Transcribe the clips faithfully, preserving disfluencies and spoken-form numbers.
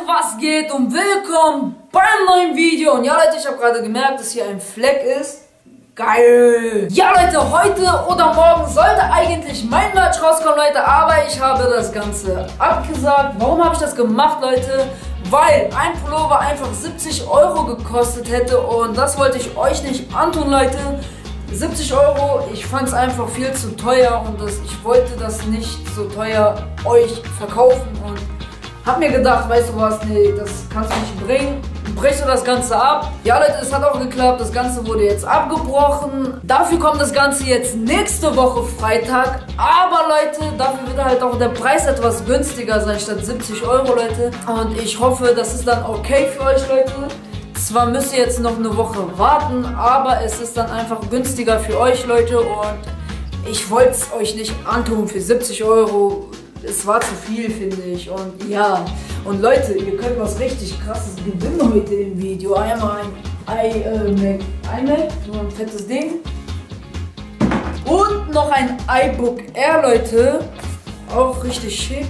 was geht und willkommen beim neuen Video. Und ja Leute, ich habe gerade gemerkt, dass hier ein Fleck ist. Geil! Ja Leute, heute oder morgen sollte eigentlich mein Merch rauskommen, Leute, aber ich habe das Ganze abgesagt. Warum habe ich das gemacht, Leute? Weil ein Pullover einfach siebzig Euro gekostet hätte und das wollte ich euch nicht antun, Leute. siebzig Euro, ich fand es einfach viel zu teuer und das, ich wollte das nicht so teuer euch verkaufen und hab mir gedacht, weißt du was, nee, das kannst du nicht bringen. Brichst du das Ganze ab? Ja Leute, es hat auch geklappt, das Ganze wurde jetzt abgebrochen. Dafür kommt das Ganze jetzt nächste Woche Freitag. Aber Leute, dafür wird halt auch der Preis etwas günstiger sein, statt siebzig Euro, Leute. Und ich hoffe, das ist dann okay für euch, Leute. Zwar müsst ihr jetzt noch eine Woche warten, aber es ist dann einfach günstiger für euch, Leute. Und ich wollte es euch nicht antun für siebzig Euro. Es war zu viel, finde ich. Und ja, und Leute, ihr könnt was richtig krasses gewinnen heute im Video. Einmal ein iMac, iMac, so ein fettes Ding. Und noch ein iBook Air, Leute. Auch richtig schick.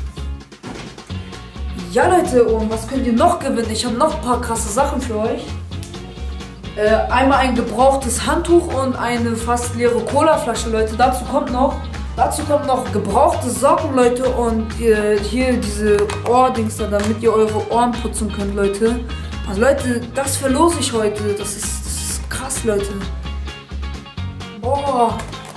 Ja, Leute, und was könnt ihr noch gewinnen? Ich habe noch ein paar krasse Sachen für euch. Äh, einmal ein gebrauchtes Handtuch und eine fast leere Colaflasche, Leute. Dazu kommt noch Dazu kommt noch gebrauchte Socken, Leute, und äh, hier diese Ohrdings da, damit ihr eure Ohren putzen könnt, Leute. Also Leute, das verlose ich heute. Das ist, das ist krass, Leute. Boah.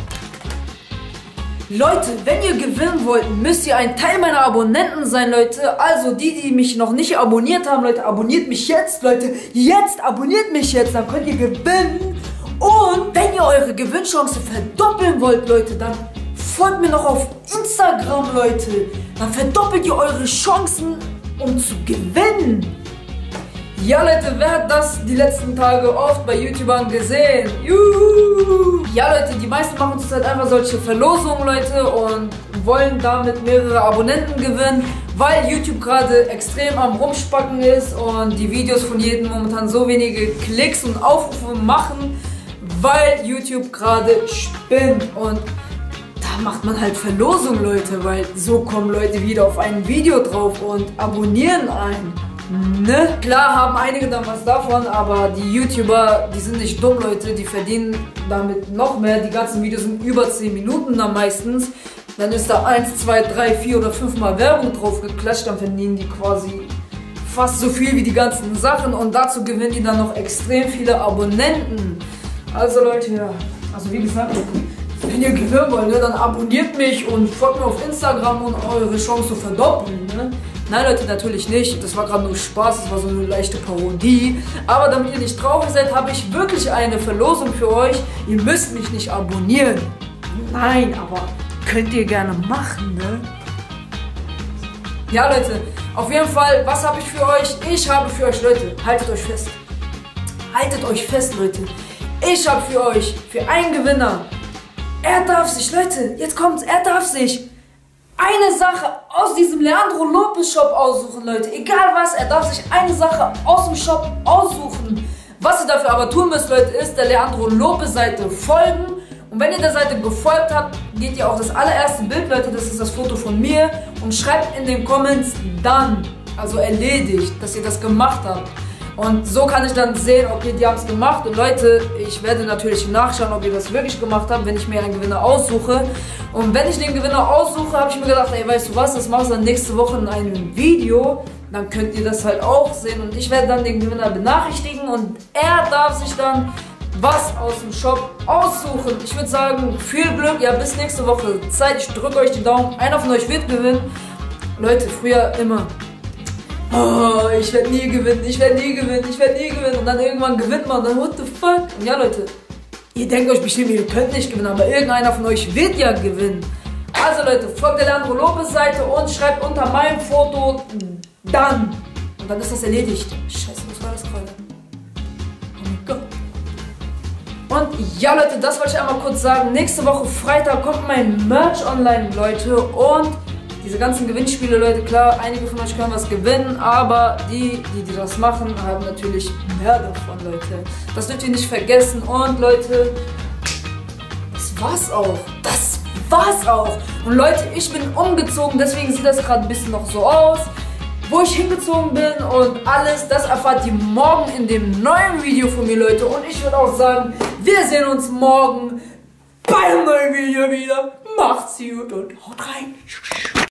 Leute, wenn ihr gewinnen wollt, müsst ihr ein Teil meiner Abonnenten sein, Leute. Also die, die mich noch nicht abonniert haben, Leute, abonniert mich jetzt, Leute. Jetzt, abonniert mich jetzt, dann könnt ihr gewinnen. Und wenn ihr eure Gewinnchance verdoppeln wollt, Leute, dann folgt mir noch auf Instagram, Leute. Dann verdoppelt ihr eure Chancen, um zu gewinnen. Ja, Leute, wer hat das die letzten Tage oft bei YouTubern gesehen? Juhu. Ja, Leute, die meisten machen zurzeit einfach solche Verlosungen, Leute, und wollen damit mehrere Abonnenten gewinnen, weil YouTube gerade extrem am Rumspacken ist und die Videos von jedem momentan so wenige Klicks und Aufrufe machen, weil YouTube gerade spinnt. Und da macht man halt Verlosung, Leute, weil so kommen Leute wieder auf ein Video drauf und abonnieren einen. Ne? Klar haben einige dann was davon, aber die YouTuber, die sind nicht dumm, Leute, die verdienen damit noch mehr. Die ganzen Videos sind über zehn Minuten dann meistens. Dann ist da eins, zwei, drei, vier oder fünf Mal Werbung drauf geklatscht, dann verdienen die quasi fast so viel wie die ganzen Sachen und dazu gewinnen die dann noch extrem viele Abonnenten. Also Leute, ja, also wie gesagt, wenn ihr gewinnen wollt, ne, dann abonniert mich und folgt mir auf Instagram und eure Chance zu verdoppeln. Ne? Nein Leute, natürlich nicht. Das war gerade nur Spaß, das war so eine leichte Parodie. Aber damit ihr nicht traurig seid, habe ich wirklich eine Verlosung für euch. Ihr müsst mich nicht abonnieren. Nein, aber könnt ihr gerne machen, ne? Ja Leute, auf jeden Fall, was habe ich für euch? Ich habe für euch, Leute, haltet euch fest. Haltet euch fest, Leute. Ich habe für euch, für einen Gewinner, er darf sich, Leute, jetzt kommt's, er darf sich eine Sache aus diesem Leandro Lopez Shop aussuchen, Leute. Egal was, er darf sich eine Sache aus dem Shop aussuchen. Was ihr dafür aber tun müsst, Leute, ist der Leandro Lopez Seite folgen. Und wenn ihr der Seite gefolgt habt, geht ihr auf das allererste Bild, Leute, das ist das Foto von mir. Und schreibt in den Comments dann, also erledigt, dass ihr das gemacht habt. Und so kann ich dann sehen, okay, die haben es gemacht. Und Leute, ich werde natürlich nachschauen, ob ihr das wirklich gemacht habt, wenn ich mir einen Gewinner aussuche. Und wenn ich den Gewinner aussuche, habe ich mir gedacht, ey, weißt du was, das machst du dann nächste Woche in einem Video. Dann könnt ihr das halt auch sehen. Und ich werde dann den Gewinner benachrichtigen. Und er darf sich dann was aus dem Shop aussuchen. Ich würde sagen, viel Glück, ja, bis nächste Woche Zeit. Ich drücke euch die Daumen. Einer von euch wird gewinnen. Leute, früher immer. Oh, ich werde nie gewinnen, ich werde nie gewinnen, ich werde nie gewinnen. Und dann irgendwann gewinnt man und dann, what the fuck? Und ja, Leute, ihr denkt euch bestimmt, ihr könnt nicht gewinnen, aber irgendeiner von euch wird ja gewinnen. Also Leute, folgt der Leandro Lopez Seite und schreibt unter meinem Foto dann. Und dann ist das erledigt. Scheiße, was war das gerade? Oh mein Gott. Und ja, Leute, das wollte ich einmal kurz sagen. Nächste Woche Freitag kommt mein Merch online, Leute. Und diese ganzen Gewinnspiele, Leute, klar, einige von euch können was gewinnen, aber die, die, die das machen, haben natürlich mehr davon, Leute. Das dürft ihr nicht vergessen. Und Leute, das war's auch. Das war's auch. Und Leute, ich bin umgezogen, deswegen sieht das gerade ein bisschen noch so aus. wo ich hingezogen bin und alles, das erfahrt ihr morgen in dem neuen Video von mir, Leute. Und ich würde auch sagen, wir sehen uns morgen bei einem neuen Video wieder. Macht's gut und haut rein.